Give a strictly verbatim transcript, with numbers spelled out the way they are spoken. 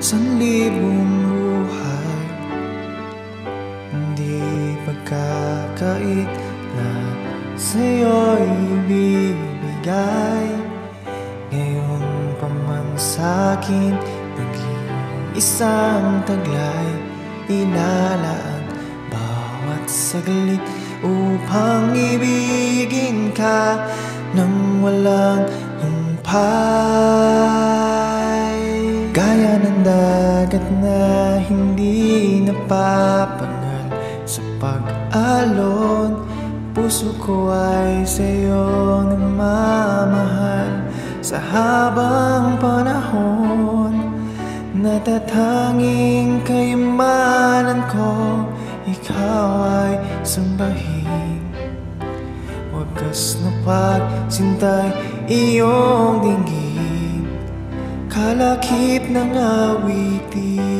sanlibong buhay. Hindi pagkakait na sa'yo'y bibigay. Ngayon pa man sa'kin nag-iisang taglay, ilalaan bawat saglit upang ibigin ka nang walang humpay. Gaya ng dagat na hindi napapagal sa pag-alon, puso ko ay sa'yo nagmamahal. Sa habang panahon, natatanging kayamanan ko, ikaw ay sambahin. Wagas na pagsintay iyong dinggin, kalakip ng awitin.